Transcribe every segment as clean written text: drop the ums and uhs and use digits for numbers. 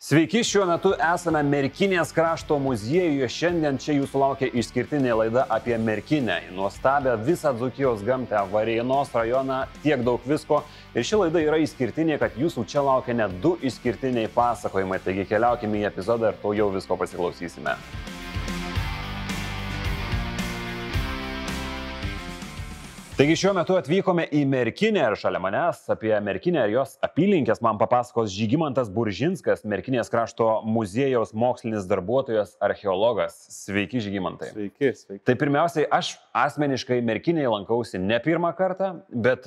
Sveiki, šiuo metu esame Merkinės krašto muziejuje. Šiandien čia jūsų laukia išskirtinė laida apie Merkinę, nuostabią visą Dzūkijos gamtą, Varėnos rajoną, tiek daug visko. Ir ši laida yra išskirtinė, kad jūsų čia laukia net 2 išskirtiniai pasakojimai. Taigi keliaukime į epizodą ir to jau visko pasiklausysime. Taigi šiuo metu atvykome į Merkinę ir šalia manęs apie Merkinę ir jos apylinkės man papasakos Žygimantas Buržinskas, Merkinės krašto muziejaus mokslinis darbuotojas, archeologas. Sveiki, Žygimantai. Sveiki. Tai pirmiausiai, aš asmeniškai Merkinėje lankausi ne pirmą kartą, bet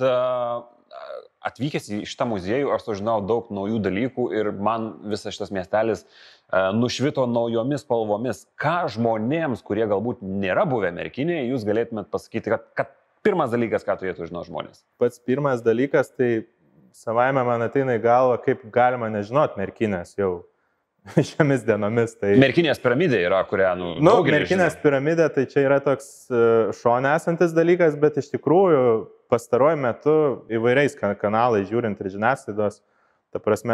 atvykęs į šitą muziejų aš sužinau daug naujų dalykų ir man visas šitas miestelis nušvito naujomis spalvomis. Ką žmonėms, kurie galbūt nėra buvę Merkinėje, jūs galėtumėt pasakyti, kad pirmas dalykas, ką turėtų žinoti žmonės? Pats pirmas dalykas, tai savaime man ateina į galvą, kaip galima nežinot Merkinės jau šiomis dienomis. Tai... Merkinės piramidė yra, kurią Merkinės piramidė, tai čia yra toks šone esantis dalykas, bet iš tikrųjų pastaruoju metu įvairiais kanalais žiūrint ir žiniasklaidos, ta prasme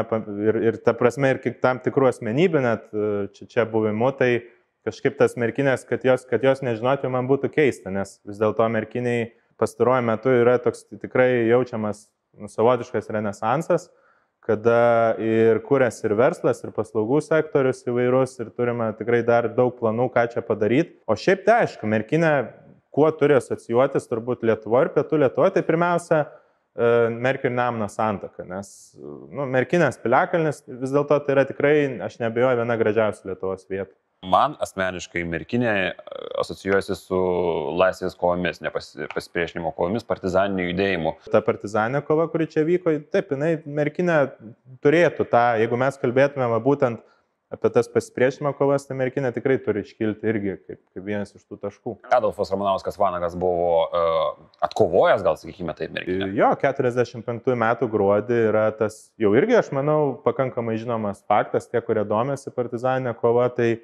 ir tam tikrų asmenybių net čia buvimu, tai kažkaip tas Merkinės, kad jos nežinoti, man būtų keista, nes vis dėlto Merkiniai pastaruoju metu yra toks tikrai jaučiamas savotiškas renesansas, kada ir kūrės ir verslas, ir paslaugų sektorius įvairus, ir turime tikrai dar daug planų, ką čia padaryti. O šiaip tai aišku, Merkinė, kuo turi asocijuotis turbūt Lietuvoje ir Pietų Lietuvoje, tai pirmiausia Merkio ir Nemuno santaka, nes Merkinės piliakalnis vis dėlto tai yra tikrai, aš neabejoju, viena gražiausių Lietuvos vietų. Man asmeniškai Merkinė asocijuojasi su laisvės kovomis, ne pasipriešinimo kovomis, partizaniniu judėjimu. Ta partizaninė kova, kuri čia vyko, taip, jinai Merkinė turėtų tą, jeigu mes kalbėtume būtent apie tas pasipriešinimo kovas, tai Merkinė tikrai turi iškilti irgi kaip vienas iš tų taškų. Adolfas Ramanauskas Vanagas buvo atkovojęs, gal sakykime taip, Merkinė. Jo, 45 metų gruodį yra tas, jau irgi, aš manau, pakankamai žinomas faktas, tie, kurie domėsi partizaninė kova, tai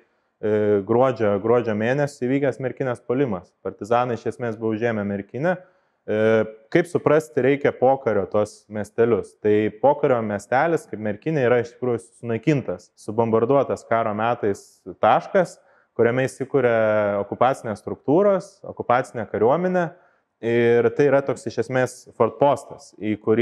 gruodžio mėnesį įvykęs Merkinės puolimas. Partizanai iš esmės buvo užėmę Merkinę. Kaip suprasti, reikia pokario tos miestelius. Tai pokario miestelis, kaip Merkinė, yra iš tikrųjų sunaikintas, subombarduotas karo metais taškas, kuriame įsikūrė okupacinės struktūros, okupacinė kariuomenė. Ir tai yra toks iš esmės fortpostas, į kurį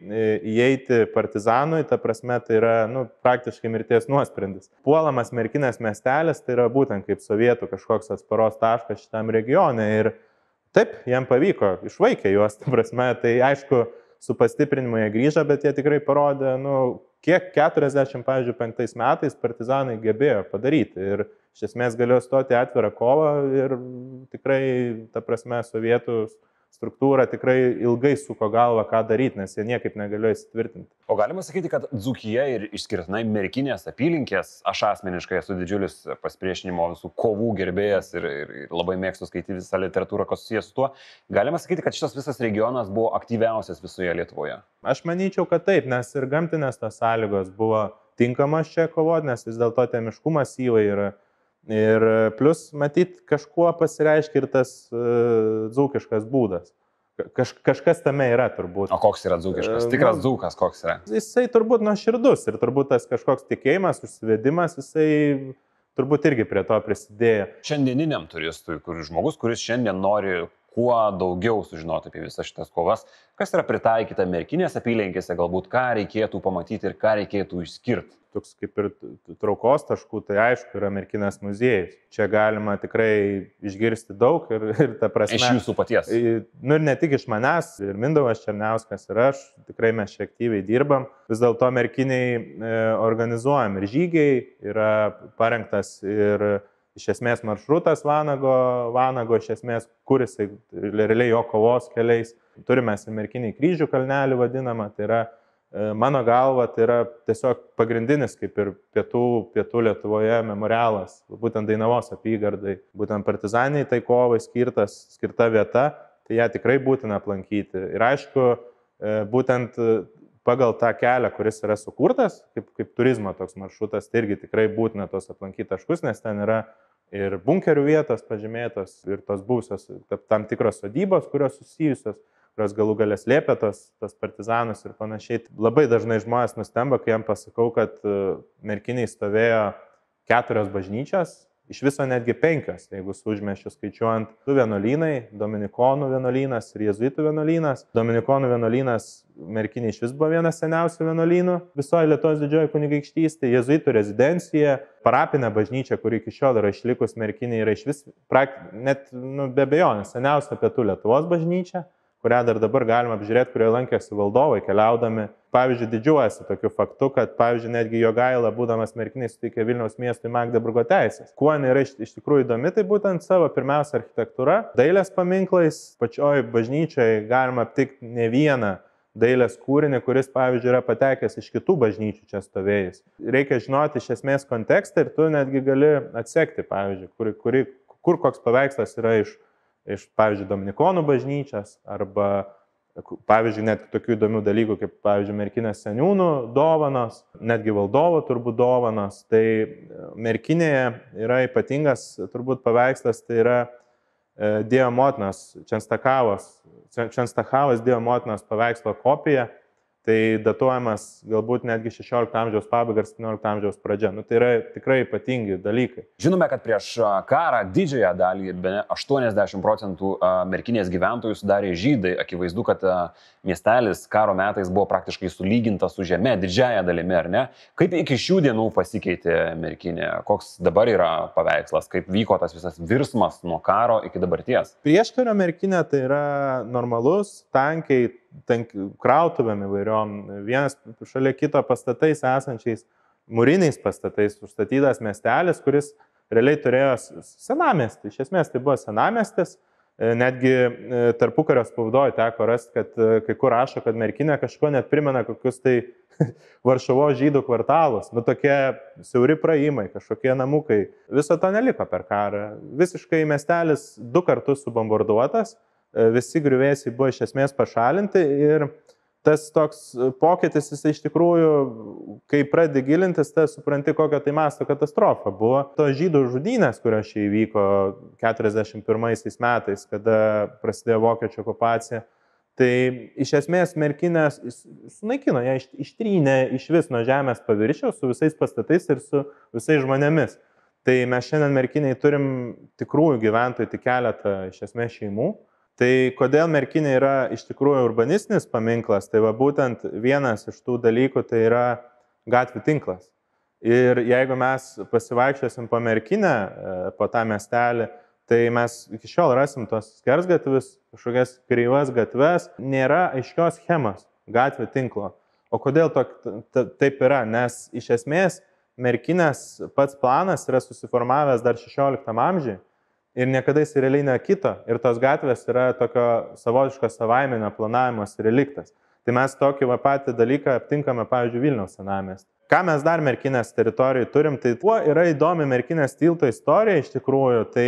įeiti partizanui, ta prasme, tai yra praktiškai mirties nuosprendis. Puolamas Merkinės miestelis, tai yra būtent kaip sovietų kažkoks atsparos taškas šitam regione. Ir taip, jiem pavyko, išvaikė juos, ta prasme, tai aišku, su pastiprinimu jie grįžo, bet jie tikrai parodė, kiek 45 metais partizanai gebėjo padaryti. Ir iš esmės galėjo stoti atvirą kovą ir tikrai, ta prasme, sovietų struktūra tikrai ilgai suko galvą, ką daryti, nes jie niekaip negalėjo įsitvirtinti. O galima sakyti, kad Dzūkija ir išskirtinai Merkinės apylinkės, aš asmeniškai esu didžiulis pasipriešinimo visų kovų gerbėjas ir labai mėgstu skaityti visą literatūrą, kas susijęs su tuo. Galima sakyti, kad šitas visas regionas buvo aktyviausias visoje Lietuvoje? Aš manyčiau, kad taip, nes ir gamtinės tos sąlygos buvo tinkamos čia kovoti, nes vis dėlto tie miškų masyvai yra. Ir plus, matyt, kažkuo pasireiškia ir tas dzūkiškas būdas. Kažkas tame yra turbūt. O koks yra dzūkiškas? Tikras dzūkas koks yra? Jisai turbūt nuoširdus ir turbūt tas kažkoks tikėjimas, užsivedimas, jisai turbūt irgi prie to prisidėjo. Šiandieniniam turistui, žmogus, kuris šiandien nori kuo daugiau sužinoti apie visas šitas kovas, kas yra pritaikyta Merkinės apylinkėse, galbūt ką reikėtų pamatyti ir ką reikėtų išskirti. Toks kaip ir traukos taškų, tai aišku, yra Merkinės muziejus. Čia galima tikrai išgirsti daug ir ta prasme... Iš jūsų paties. Ir ne tik iš manęs, ir Mindaugas Černiauskas ir aš, tikrai mes čia aktyviai dirbam. Vis dėlto Merkiniai organizuojam ir žygiai, yra parengtas ir iš esmės maršrutas Vanago iš esmės, kur jisai realiai jo kovos keliais. Turime ir Merkiniai kryžių kalnelį vadinamą, tai yra mano galva, tai yra tiesiog pagrindinis kaip ir pietų Lietuvoje memorialas, būtent Dainavos apygardai, būtent partizaniniai tai kovai skirta vieta, tai ją tikrai būtina aplankyti. Ir aišku, būtent pagal tą kelią, kuris yra sukurtas, kaip turizmo toks maršrutas, tai irgi tikrai būtina tos aplankyti taškus, nes ten yra ir bunkerių vietos pažymėtos, ir tos buvusios tam tikros sodybos, kurios susijusios, kurios galų galės slėpė tos partizanus ir panašiai. Labai dažnai žmonės nustemba, kai jam pasakau, kad Merkinėj stovėjo 4 bažnyčios, iš viso netgi 5, jeigu su Užmiesčiu skaičiuojant 2 vienuolynai, Dominikonų vienuolynas ir Jėzuitų vienuolynas. Dominikonų vienuolynas Merkinėj iš vis buvo vienas seniausių vienuolynų visoje Lietuvos didžioji kunigaikštystė, Jėzuitų rezidencija, parapinė bažnyčia, kuri iki šiol yra išlikus Merkinėj, yra iš vis net be abejonės seniausia Pietų Lietuvos bažnyčia, kurią dar dabar galima apžiūrėti, kurioje lankėsi valdovai keliaudami. Pavyzdžiui, didžiuojasi tokiu faktu, kad, pavyzdžiui, netgi Jogaila, būdamas Merkinėj, suteikė Vilniaus miestui Magdeburgo teisės. Kuo jinai yra iš tikrųjų įdomi, tai būtent savo pirmiausia architektūra, dailės paminklais, pačioj bažnyčioje galima aptikti ne vieną dailės kūrinį, kuris, pavyzdžiui, yra patekęs iš kitų bažnyčių čia stovėjus. Reikia žinoti iš esmės kontekstą ir tu netgi gali atsekti, pavyzdžiui, kur koks paveikslas yra iš pavyzdžiui, Dominikonų bažnyčias arba, pavyzdžiui, net tokių įdomių dalykų, kaip, pavyzdžiui, Merkinės seniūnų dovanos, netgi valdovo turbūt dovanos. Tai Merkinėje yra ypatingas turbūt paveikslas, tai yra Dievo motinos, Čenstakavos Dievo motinos paveikslo kopija. Tai datuojamas galbūt netgi 16 amžiaus pabaiga ir 17 amžiaus pradžia. Tai yra tikrai ypatingi dalykai. Žinome, kad prieš karą didžiąją dalį, bene 80% Merkinės gyventojų sudarė žydai. Akivaizdu, kad miestelis karo metais buvo praktiškai sulygintas su žeme, didžiąją dalimi, ar ne? Kaip iki šių dienų pasikeitė Merkinė? Koks dabar yra paveikslas? Kaip vyko tas visas virsmas nuo karo iki dabarties? Prieškario Merkinė tai yra normalus, tankiai, krautuvėm įvairiom, vienas šalia kito pastatais esančiais mūriniais pastatais užstatytas miestelis, kuris realiai turėjo senamiestį. Iš esmės tai buvo senamiestis, netgi tarpukario spaudoje teko rasti, kad kai kur rašo, kad Merkinė kažko net primena kokius tai Varšuvos žydų kvartalus, tokie siauri praėjimai, kažkokie namukai. Viso to neliko per karą. Visiškai miestelis 2 kartus subombarduotas. Visi griuvėsiai buvo iš esmės pašalinti ir tas toks pokytis, jis iš tikrųjų, kai pradedi gilintis, tai supranti, kokia tai masto katastrofa buvo. To žydų žudynės, kurios čia įvyko 41 metais, kada prasidėjo vokiečių okupacija, tai iš esmės Merkinę sunaikino, ją ištrynė iš vis nuo žemės paviršiaus su visais pastatais ir su visais žmonėmis. Tai mes šiandien Merkinėj turim tikrųjų gyventojų tik keletą iš esmės šeimų. Tai kodėl Merkinė yra iš tikrųjų urbanistinis paminklas, tai va būtent vienas iš tų dalykų tai yra gatvių tinklas. Ir jeigu mes pasivaikščiosim po Merkinę, po tą miestelį, tai mes iki šiol rasim tos skersgatvius, kažkokias kreivas gatves, nėra aiškios schemos gatvių tinklo. O kodėl taip yra? Nes iš esmės Merkinės pats planas yra susiformavęs dar 16 amžiuje. Ir niekada jis realiai nekito. Ir tos gatvės yra tokio savotiško savaiminio planavimos reliktas. Tai mes tokį patį dalyką aptinkame, pavyzdžiui, Vilniaus senamiestį. Ką mes dar Merkinės teritorijai turim, tai tuo yra įdomi Merkinės tilto istorija iš tikrųjų. Tai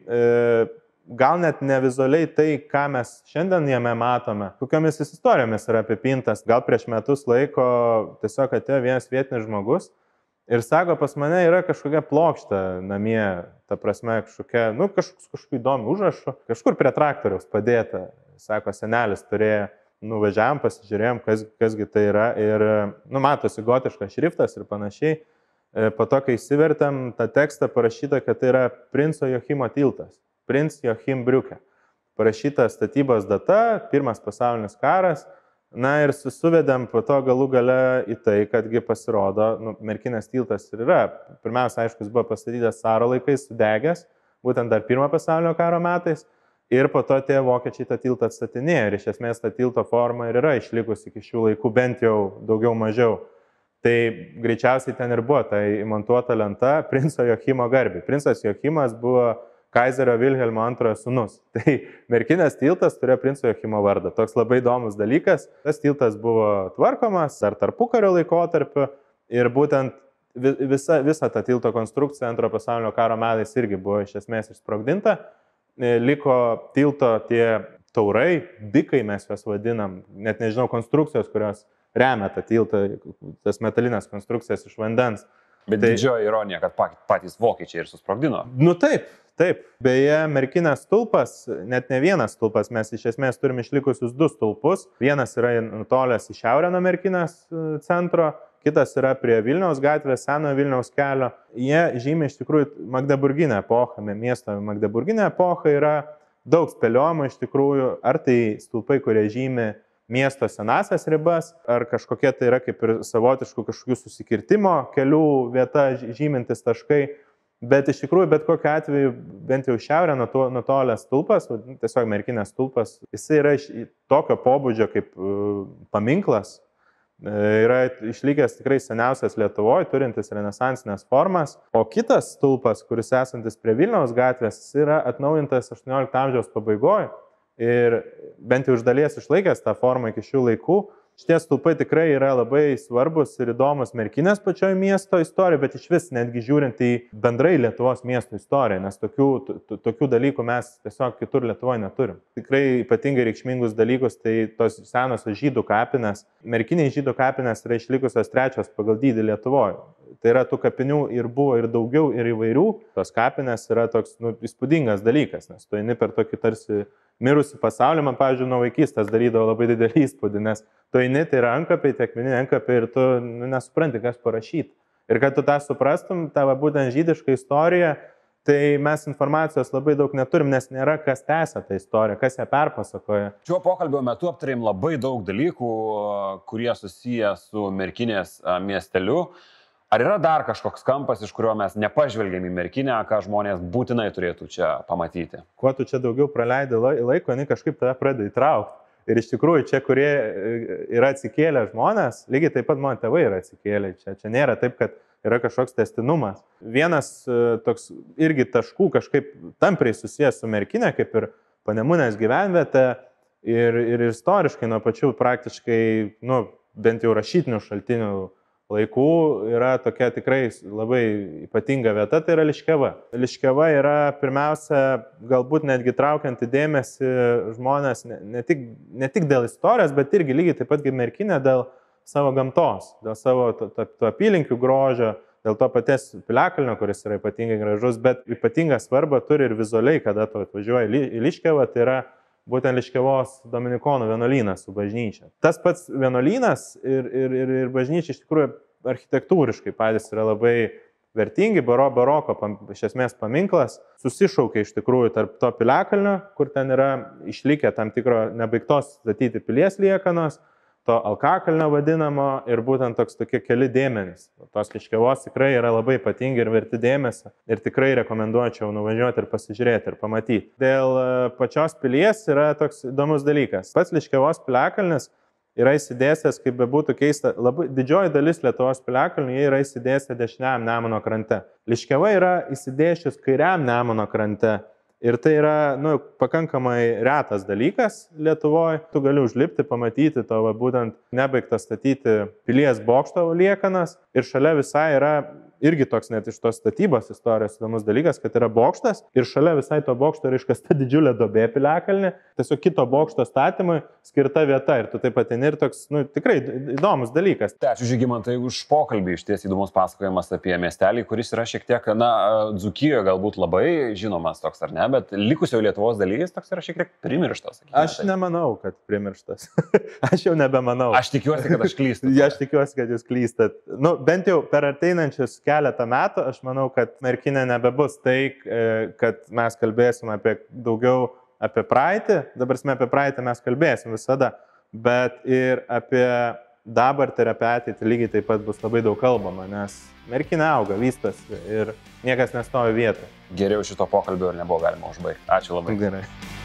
gal net ne vizualiai tai, ką mes šiandien jame matome, kokiomis istorijomis yra apipintas. Gal prieš metus laiko tiesiog atėjo vienas vietinis žmogus ir sako, pas mane yra kažkokia plokšta namie, ta prasme, kažkokiu įdomiu užrašu, kažkur prie traktoriaus padėta. Sako, senelis turėjo, nuvažiavam, pasižiūrėjom, kasgi tai yra ir, matosi gotiškas šriftas ir panašiai. Po to, kai įsivertėm, tą tekstą parašyta, kad tai yra princo Jochimo tiltas, Prinz Jochim Briukė. Parašyta statybos data, Pirmas pasaulinis karas. Na ir suvedėm po to galų gale į tai, kadgi pasirodo, Merkinės tiltas ir yra. Pirmiausia, aišku, jis buvo pastatytas caro laikais, sudegęs, būtent dar Pirmo pasaulinio karo metais. Ir po to tie vokiečiai tą tiltą atstatinėjo. Ir iš esmės ta tilto forma ir yra išlikusi iki šių laikų, bent jau daugiau mažiau. Tai greičiausiai ten ir buvo ta įmontuota lenta princo Jochimo garbei. Princas Jochimas buvo Kaizerio Vilhelmo antrojo sūnus. Tai Merkinės tiltas turėjo princo Jochimo vardą. Toks labai įdomus dalykas. Tas tiltas buvo tvarkomas dar tarpukario laikotarpiu ir būtent visa ta tilto konstrukcija Antrojo pasaulinio karo metais irgi buvo iš esmės išsprogdinta. Liko tilto tie taurai, bikai mes juos vadinam, net nežinau, konstrukcijos, kurios remia tą tiltą, tas metalinės konstrukcijas iš vandens. Bet didžioji ironija, kad patys vokiečiai ir susprogdino. Taip, Taip, beje, Merkinės stulpas, net ne vienas stulpas, mes iš esmės turime išlikusius 2 stulpus. Vienas yra nutolęs į šiaurę nuo Merkinės centro, kitas yra prie Vilniaus gatvės, senojo Vilniaus kelio. Jie žymi iš tikrųjų Magdeburginę epochą, miesto Magdeburginę epochą yra daug spėliojimų iš tikrųjų, ar tai stulpai, kurie žymi miesto senasias ribas, ar kažkokie tai yra kaip ir savotiškų kažkokių susikirtimo kelių vieta žymintis taškai. Bet iš tikrųjų, bet kokiu atveju, bent jau šiaurę nutolęs stulpas, tiesiog Merkinės stulpas, jisai yra tokio pobūdžio kaip paminklas, yra išlikęs tikrai seniausias Lietuvoje, turintis renesansinės formas, o kitas stulpas, kuris esantis prie Vilniaus gatvės, jis yra atnaujintas 18 amžiaus pabaigoje ir bent jau iš dalies išlaikęs tą formą iki šių laikų. Šitie stulpai tikrai yra labai svarbus ir įdomus Merkinės pačioje miesto istorijoje, bet iš vis netgi žiūrint į bendrai Lietuvos miesto istoriją, nes tokių dalykų mes tiesiog kitur Lietuvoje neturim. Tikrai ypatingai reikšmingus dalykus, tai tos senosios žydų kapinės, Merkiniai žydų kapinės yra išlikusios 3 pagal dydį Lietuvoje. Tai yra tų kapinių ir buvo ir daugiau ir įvairių. Tos kapinės yra toks įspūdingas dalykas, nes tu eini per tokį tarsi mirusi pasaulį, man, pavyzdžiui, nuo vaikystės darydavo labai didelį įspūdį, nes tu eini, tai yra antkapiai, tie akmeniniai antkapiai ir tu nesupranti, kas parašyti. Ir kad tu tą suprastum, tavo būtent žydišką istoriją, tai mes informacijos labai daug neturim, nes nėra kas tęsia tą istoriją, kas ją perpasakoja. Šio pokalbio metu aptarėm labai daug dalykų, kurie susiję su Merkinės miesteliu. Ar yra dar kažkoks kampas, iš kurio mes nepažvelgėm į Merkinę, ką žmonės būtinai turėtų čia pamatyti? Kuo tu čia daugiau praleidai laiko, jinai kažkaip tave pradeda įtraukti. Ir iš tikrųjų, čia, kurie yra atsikėlę žmonės, lygiai taip pat mano tėvai yra atsikėlę. Čia nėra taip, kad yra kažkoks tęstinumas. Vienas toks irgi taškų kažkaip tampriai susijęs su Merkinė, kaip ir Panemunės gyvenvietė ir istoriškai nuo pačių praktiškai, bent jau rašytinių šaltinių laikų yra tokia tikrai labai ypatinga vieta, tai yra Liškiava. Liškiava yra pirmiausia, galbūt netgi traukianti dėmesį žmonės ne tik dėl istorijos, bet irgi lygiai taip pat kaip Merkinė dėl savo gamtos, dėl savo apylinkių grožio, dėl to paties piliakalnio, kuris yra ypatingai gražus, bet ypatingą svarbą turi ir vizualiai, kada tu atvažiuoji į Liškiavą, tai yra būtent Liškiavos dominikonų vienuolynas su bažnyčia. Tas pats vienuolynas ir bažnyčia iš tikrųjų architektūriškai patys yra labai vertingi, baroko iš esmės paminklas, susišaukia iš tikrųjų tarp to piliakalnio, kur ten yra išlikę tam tikro nebaigtos statyti pilies liekanos, to Alkakalnio vadinamo ir būtent tokie keli dėmenys. Tos Liškiavos tikrai yra labai ypatingi ir verti dėmesio ir tikrai rekomenduočiau nuvažiuoti ir pasižiūrėti ir pamatyti. Dėl pačios pilies yra toks įdomus dalykas. Pats Liškiavos piliakalnis yra įsidėstęs, kaip bebūtų keista, labai didžioji dalis Lietuvos piliakalnių yra įsidėstę dešiniajam Nemuno krante. Liškiava yra įsidėsčius kairiam Nemuno krante. Ir tai yra pakankamai retas dalykas Lietuvoje. Tu gali užlipti, pamatyti to būtent nebaigtą statyti pilies bokšto liekanas. Ir šalia visai yra irgi toks net iš tos statybos istorijos įdomus dalykas, kad yra bokštas ir šalia visai to bokšto yra iškasta didžiulė duobė piliakalnė. Tiesiog kito bokšto statymui skirta vieta ir tu taip pat ir toks tikrai įdomus dalykas. Tai ačiū Žygimantai už pokalbį, iš ties įdomus pasakojimas apie miestelį, kuris yra šiek tiek, Dzūkijoje galbūt labai žinomas toks ar ne, bet likusioje Lietuvos dalyvis toks yra šiek tiek primirštas. Aš nemanau, kad primirštas. Aš jau nebemanau. Aš tikiuosi, kad aš klystu. Aš tikiuosi, kad jūs klystat. Bent jau per ateinančius keletą metų, aš manau, kad Merkinė nebebus tai, kad mes kalbėsim daugiau apie praeitį, dabar apie praeitį mes kalbėsim visada, bet ir apie dabartį ir apie ateitį lygiai taip pat bus labai daug kalbama, nes Merkinė auga, vystosi ir niekas nestovi vietoje. Geriau šito pokalbio ir nebuvo galima užbaigti. Ačiū labai. Gerai.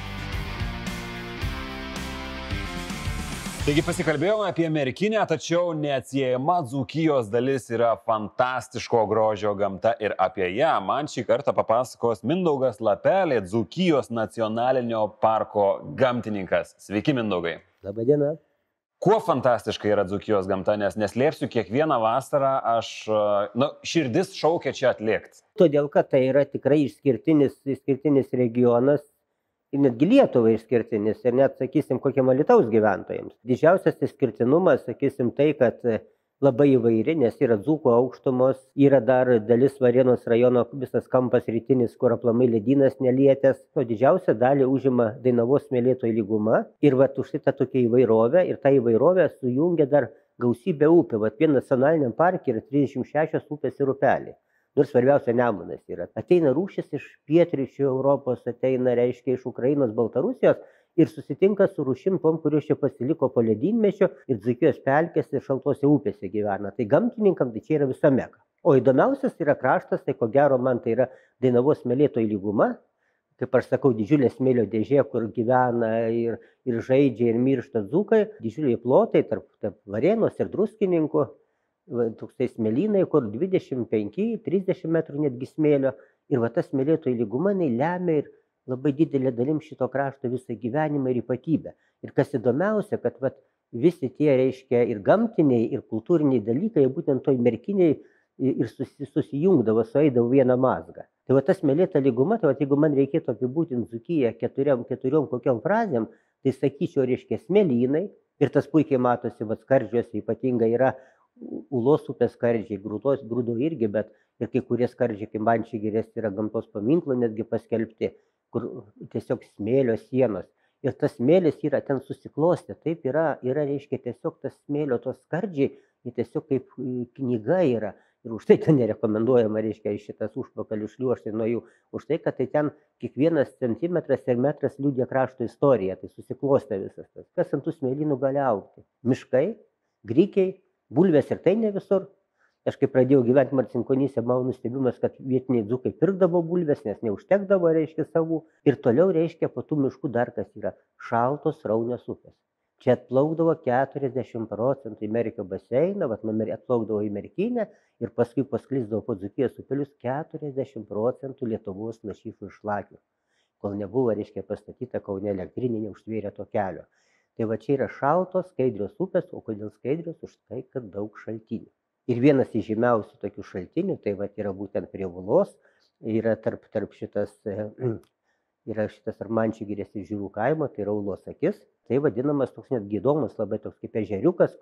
Taigi pasikalbėjome apie Merkinę, tačiau neatsiejama Dzūkijos dalis yra fantastiško grožio gamta ir apie ją man šį kartą papasakos Mindaugas Lapelė, Dzūkijos nacionalinio parko gamtininkas. Sveiki, Mindaugai. Labą dieną. Kuo fantastiškai yra Dzūkijos gamta, nes neslėpsiu, kiekvieną vasarą širdis šaukia čia atlėkti. Todėl, kad tai yra tikrai išskirtinis regionas. Ir netgi Lietuvai išskirtinis ir net, sakysim, kokiam Alytaus gyventojams. Didžiausias išskirtinumas, sakysim, tai, kad labai įvairi, nes yra Dzūkų aukštumos, yra dar dalis Varėnos rajono visas kampas rytinis, kur aplamai ledynas nelietęs, o didžiausią dalį užima Dainavos smėlėtoji lyguma ir vat už šitą tokią įvairovę ir tą įvairovę sujungia dar gausybė upių. Vat vien nacionaliniam parke yra 36 upės ir upeliai. Nors svarbiausia Nemunas yra. Ateina rūšis iš pietryčių Europos, ateina, reiškia, iš Ukrainos, Baltarusijos ir susitinka su rūšim tom, kurios čia pasiliko po ledynmečio ir Dzūkijos pelkės ir šaltose upėse gyvena. Tai gamtininkam tai čia yra visa meka. O įdomiausias yra kraštas, tai ko gero man tai yra Dainavos smėlėtoji lyguma, kaip aš sakau, didžiulė smėlio dėžė, kur gyvena ir žaidžia ir miršta dzūkai, didžiuliai plotai tarp Varėnos ir Druskininkų, toksai smėlynai, kur 25-30 metrų netgi smėlio. Ir va tas smėlėtoji lyguma, jinai lemia ir labai didelė dalim šito krašto visą gyvenimą ir ypatybę. Ir kas įdomiausia, kad vat, visi tie, reiškia, ir gamtiniai, ir kultūriniai dalykai, būtent toj merkiniai ir susijungdavo, sueidavo vieną mazgą. Tai va tas smėlėta lyguma, tai va jeigu man reikėtų apibūdinti Dzūkiją keturiom kokiom frazėm, tai sakyčiau, reiškia, smėlynai, ir tas puikiai matosi, va skardžiuose ypatingai yra Ulos upės skardžiai, grūdo irgi, bet ir kai kurie skardžiai, kaip Mančiagirės, yra gamtos paminklų netgi paskelbti, kur tiesiog smėlio sienos. Ir tas smėlis yra ten susiklostę, taip yra, reiškia, tiesiog tas smėlio tos skardžiai, jie tiesiog kaip knyga yra. Ir už tai ten nerekomenduojama, reiškia, šitas užpakalių šliuožti nuo jų. Už tai, kad tai ten kiekvienas centimetras ir metras liudija krašto istoriją, tai susiklostė visas tas. Kas ant tų smėlynų gali augti? Miškai, grikiai, bulvės ir tai ne visur. Aš kai pradėjau gyventi Marcinkonyse, mano nustebimas, kad vietiniai dzūkai pirkdavo bulvės, nes neužtekdavo, reiškia, savų. Ir toliau, reiškia, po tų miškų dar kas yra šaltos sraunios upės. Čia atplaukdavo 40% į Merkio baseiną, atplaukdavo į Merkinę ir paskui pasklisdavo po Dzūkijos upelius 40% Lietuvos lašišų ir šlakių. Kol nebuvo, reiškia, pastatyta Kaune elektrinė, neužtvėrė to kelio. Tai va čia yra šaltos, skaidrios upės, o kodėl skaidrios? Už tai, kad daug šaltinių. Ir vienas iš žymiausių tokių šaltinių, tai va yra būtent prie Ulos, yra tarp šitas, yra šitas ar Mančiagirės ir Žirų kaimo, tai yra Ulos akis. Tai vadinamas toks net įdomus, labai toks kaip ežeriukas,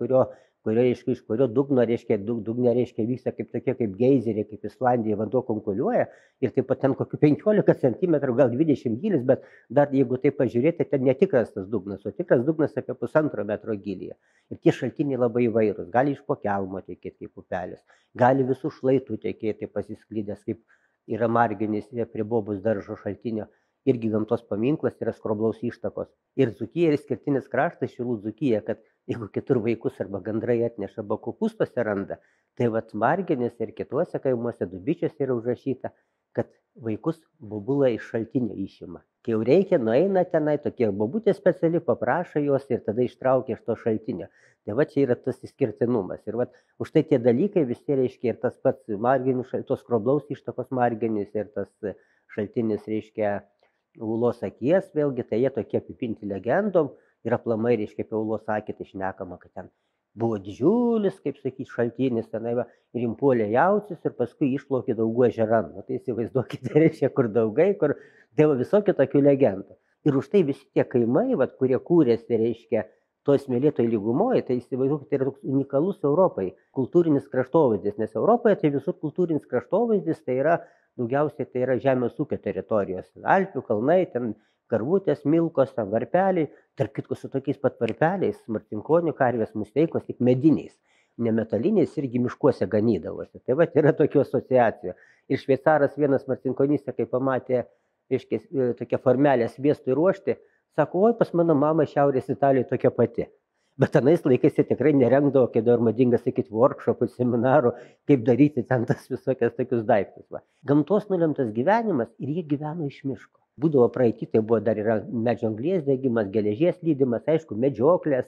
iš kurio dugno, reiškia, dugne, reiškia, vyksta kaip tokie kaip geizeriai, kaip Islandija, vanduo konkuliuoja. Ir taip pat ten kokių 15 cm, gal 20 gylis, bet dar jeigu taip pažiūrėti, ten netikras tas dugnas, o tikras dugnas apie 1,5 metro gylyje. Ir tie šaltiniai labai įvairūs. Gali iš po kelmo tekėti kaip upelis, gali visų šlaitų tekėti pasisklydęs, kaip yra Marginis prie Bobos daržo šaltinio. Irgi gamtos paminklas yra Skroblaus ištakos. Ir Dzūkija yra išskirtinis kraštas, Šilų Dzūkija, kad jeigu kitur vaikus arba gandrai atneša, arba kopūstuose randa, tai vat Marginės ir kituose kaimuose Dubičiuose yra užrašyta, kad vaikus bobulą iš šaltinio išima. Kai jau reikia, nueina tenai, tokie bobutė speciali, paprašo jos ir tada ištraukia iš to šaltinio. Tai va čia yra tas išskirtinumas. Ir va už tai tie dalykai visi reiškia ir tas pats Marginių, tos Skroblaus ištakos Marginis ir tas šaltinis reiškia Ulos akies, vėlgi, tai jie tokie apipinti legendom ir aplamai, reiškia, apie Ulos akį, tai šnekama, kad ten buvo didžiulis, kaip sakyti, šaltinis, tenai va, ir impuolė jautis ir paskui išplaukė Daugų ežeran. Nu, tai įsivaizduokite, reiškia, kur Daugai, kur tai va visokių tokių legendų. Ir už tai visi tie kaimai, va, kurie kūrėsi, reiškia, to smėlėtoj lygumoje, tai įsivaizduokite, tai yra toks unikalus Europai kultūrinis kraštovaizdis, nes Europoje tai visur kultūrinis kraštovaizdis, tai yra daugiausiai tai yra žemės ūkio teritorijos. Alpių kalnai, ten karvutės, milkos, ten varpeliai. Tarp kitko su tokiais pat varpeliais, Marcinkonių karvės, Musteikos, tik mediniais, nemetaliniais irgi miškuose ganydavosi. Tai va, yra tokių asociacijų. Ir šveicaras vienas Marcinkonyse, kai pamatė, reiškia, tokią formelę sviestui ruošti, sako, oi, pas mano mama Šiaurės Italijoje tokia pati. Bet tenais laikais jie tikrai nerengdavo, kai dar madinga sakyti, workshopų, seminarų, kaip daryti ten tas visokias tokius daiktus. Va. Gamtos nulemtas gyvenimas ir jie gyveno iš miško. Būdavo praeitį, tai buvo dar yra medžio anglies degimas, geležies lydimas, aišku, medžioklės,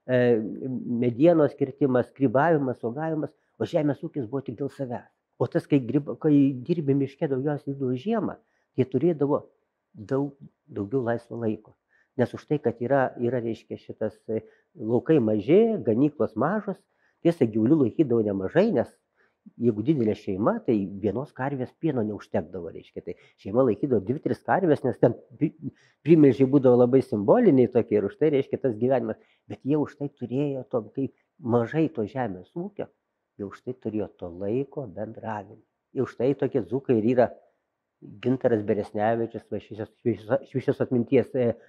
medienos kirtimas, grybavimas, uogavimas, o žemės ūkis buvo tik dėl savęs. O tas, kai dirbi miške daugiausiai žiemą, jie turėdavo daugiau laisvo laiko. Nes už tai, kad yra reiškia, šitas laukai maži, ganyklos mažos, tiesa, gyvulių laikydavo nemažai, nes jeigu didelė šeima, tai vienos karvės pieno neužtekdavo, reiškia. Tai šeima laikydavo 2-3 karvės, nes ten primilžiai būdavo labai simboliniai tokie ir už tai, reiškia, tas gyvenimas. Bet jie už tai turėjo to, kaip mažai to žemės ūkio, jau štai turėjo to laiko bendravimą. Jau štai tokie dzūkai ir yra Gintaras Beresnevičius, va šviesios atminties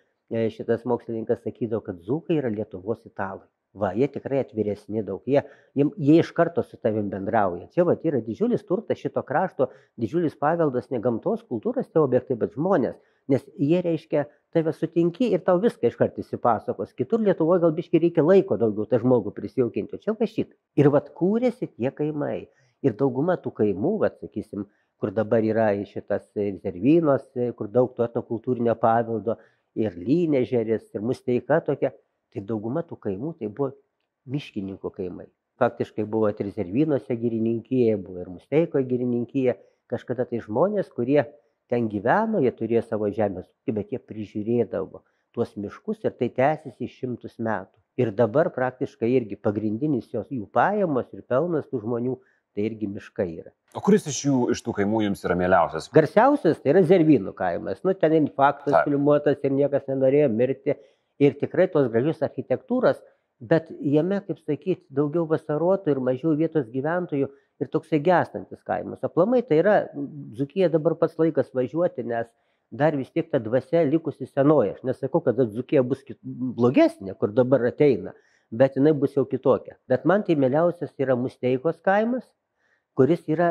šitas mokslininkas sakydavo, kad dzūkai yra Lietuvos italai. Va, jie tikrai atviresni daug, jie iš karto su tavim bendrauja. Čia va, yra didžiulis turtas šito krašto, didžiulis paveldas, ne gamtos, kultūros tie objektai, bet žmonės. Nes jie reiškia, tave sutinki ir tau viską iš karto įsipasakos. Kitur Lietuvoje gal biškai reikia laiko daugiau tą žmogų prisijaukinti, čia va šit. Ir va, kūrėsi tie kaimai. Ir dauguma tų kaimų, va, sakysim, kur dabar yra šitas Zervynos, kur daug to etnokultūrinio paveldo, ir Lynežeris, ir Musteika tokia. Tai dauguma tų kaimų tai buvo miškininkų kaimai. Faktiškai buvo ir Zervynuose girininkija, buvo ir Musteikoje girininkija. Kažkada tai žmonės, kurie ten gyveno, jie turėjo savo žemės ūkį, bet jie prižiūrėdavo tuos miškus ir tai tęsiasi 100 metų. Ir dabar praktiškai irgi pagrindinis jų pajamos ir pelnas tų žmonių, tai irgi miškai yra. O kuris iš tų kaimų jums yra mieliausias? Garsiausias tai yra Zervynų kaimas. Nu, ten faktas filmuotas ir niekas nenorėjo mirti. Ir tikrai tos gražios architektūros, bet jame, kaip sakyti, daugiau vasarotų ir mažiau vietos gyventojų ir toksai gęstantis kaimas. Aplamai tai yra, Dzūkija dabar pats laikas važiuoti, nes dar vis tiek ta dvasia likusi senoji. Aš nesakau, kad Dzūkija bus blogesnė, kur dabar ateina, bet jinai bus jau kitokia. Bet man tai mieliausias yra Musteikos kaimas, kuris yra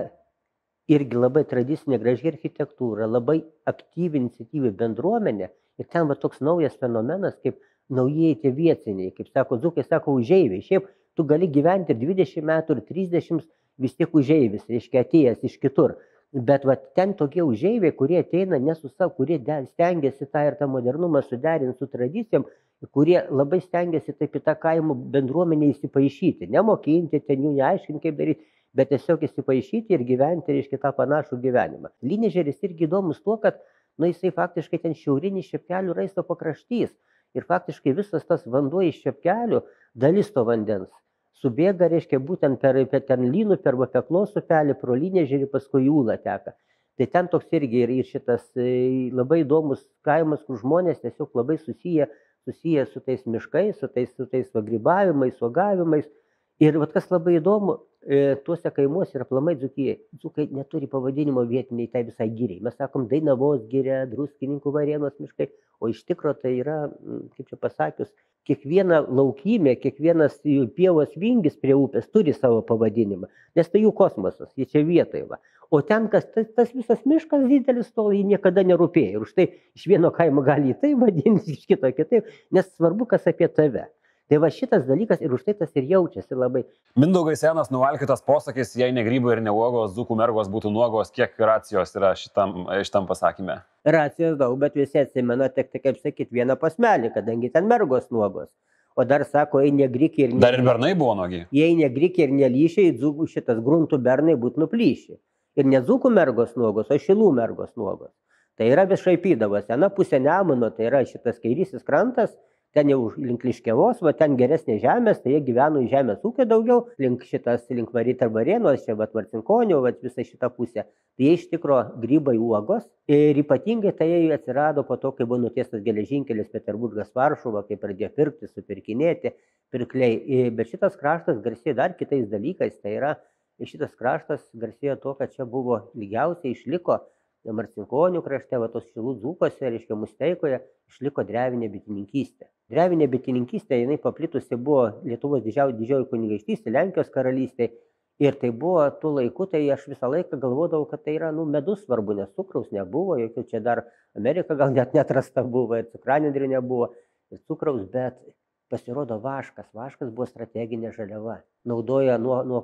irgi labai tradicinė graži architektūra, labai aktyvi iniciatyvi bendruomenė. Ir ten va toks naujas fenomenas, kaip naujieji tie vietiniai, kaip sako dzūkai, sako užeiviai. Šiaip tu gali gyventi ir 20 metų, ir 30 vis tiek užeivis, reiškia atėjęs iš kitur. Bet va ten tokie užeiviai, kurie ateina nesusau, kurie stengiasi tą ir tą modernumą suderinti su tradicijom, kurie labai stengiasi taip į tą kaimo bendruomenę įsipaišyti, nemokinti, ten jų neaiškinti, kaip daryti, bet tiesiog įsipaišyti ir gyventi, reiškia, tą panašų gyvenimą. Lynežeris irgi įdomus tuo, kad jisai faktiškai ten šiaurinis Šepkelių raisto pakraštys. Ir faktiškai visas tas vanduo iš Šepkelių, dalis to vandens, subėga, reiškia, būtent per ten Lynų, per Vapeklos upelį, pro Lynežerį, paskui Jūlą teka. Tai ten toks irgi ir šitas labai įdomus kaimas, kur žmonės tiesiog labai susiję su tais miškais, su tais grybavimais, uogavimais. Ir vat kas labai įdomu, tuose kaimuose ir aplamai Dzūkijai. Dzūkai neturi pavadinimo vietiniai tai visai giriai. Mes sakom Dainavos giria, Druskininkų Varėnos miškai, o iš tikro tai yra, kaip čia pasakius, kiekviena laukymė, kiekvienas pievos vingis prie upės turi savo pavadinimą, nes tai jų kosmosas, jie čia vietoje va. O ten, kas tas visas miškas didelis, tol jį niekada nerūpėjo. Ir už tai iš vieno kaimo gali į tai vadinti, iš kito kitaip, nes svarbu, kas apie tave. Tai va šitas dalykas ir už tai tas ir jaučiasi labai. Mindaugai, senas nuvalkytas posakis, jei ne grybai ir ne uogos, dzūkų mergos būtų nuogos, kiek racijos yra šitam pasakyme? Racijos daug, bet visi atsimena tik, kaip sakyt, vieną posmelį, kadangi ten mergos nuogos. O dar sako, jei negryki ir nelyšiai. Dar ir bernai buvo nuogi. Jei negryki ir nelyšiai, dzūkų šitas gruntų bernai būtų nuplyši. Ir ne dzūkų mergos nuogos, o šilų mergos nuogos. Tai yra vis šaipydavos. Sena pusė Nemuno, tai yra šitas kairysis krantas. Ten jau link Liškiavos, va ten geresnė žemės, tai jie gyveno į žemės ūkio daugiau, link Varyt ar Varėnos, čia va Marcinkonio, va visą šitą pusę. Tai jie iš tikro grybai uogos ir ypatingai tai atsirado po to, kai buvo nutiestas geležinkelis Peterburgas Varšuva, kai pradėjo pirkti, supirkinėti pirkliai. Bet šitas kraštas garsėjo dar kitais dalykais, tai yra šitas kraštas garsėjo to, kad čia buvo ilgiausiai išliko Marcinkonių krašte, va tos Šilų dzūkose, reiškia Musteikoje, išliko drevinė bitininkystė. Drevinė bitininkystė, jinai paplitusi buvo Lietuvos didžioji kunigaikštystė, Lenkijos karalystė. Ir tai buvo tuo laiku, tai aš visą laiką galvodavau, kad tai yra medus svarbu, nes cukraus nebuvo, jokių čia dar Amerika gal net netrasta buvo, ir cukranendrių nebuvo, ir cukraus, bet pasirodo vaškas. Vaškas buvo strateginė žaliava. Naudoja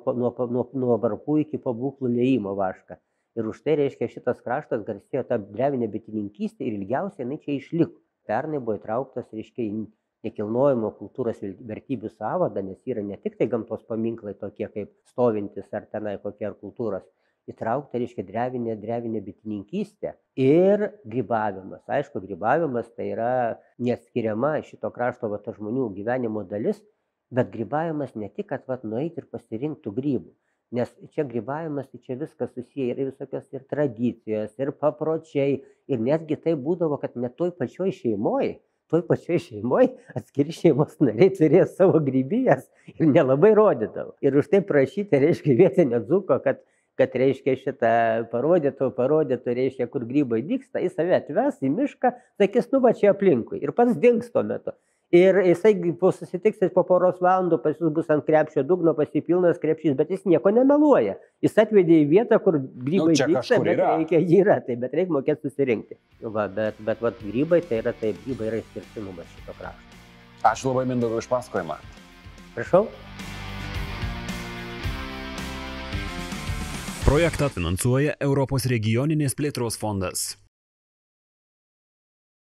nuo varpų iki pabūklų liejimo vašką. Ir už tai, reiškia, šitas kraštas garsėjo tą drevinę bitininkystę ir ilgiausiai jinai čia išliko. Pernai buvo įtrauktas, reiškia, į nekilnojimo kultūros vertybių sąvadą, nes yra ne tik tai gamtos paminklai tokie kaip stovintis ar tenai kokie ar kultūros. Įtraukta, reiškia, drevinė bitininkystė ir grybavimas. Aišku, grybavimas tai yra neatskiriama šito krašto žmonių gyvenimo dalis, bet grybavimas ne tik, kad nueiti ir pasirinktų grybų. Nes čia grybavimas, tai čia viskas susiję ir visokios ir tradicijos, ir papročiai. Ir netgi tai būdavo, kad net toj pačioj šeimoje toj pačioj šeimoje atskiri šeimos nariai turėjo savo grybijas ir nelabai rodydavo. Ir už tai prašyti, reiškia, vietinio dzūko, kad reiškia šitą parodytų, reiškia, kur grybai dygsta, jis save atves į mišką, sakys, nu va čia aplinkui. Ir pats dings tuo metu. Ir jisai susitiksit po poros valandų, pas jūs bus ant krepšio dugno pasipilnas krepšys, bet jis nieko nemeluoja. Jis atvedė į vietą, kur grybai dygsta, bet reikia mokėti susirinkti. Va, bet grybai tai yra taip, grybai yra išskirtinumas šito krašto. Ačiū labai, Mindaugai, už pasakojimą. Prašau. Projektą finansuoja Europos regioninės plėtros fondas.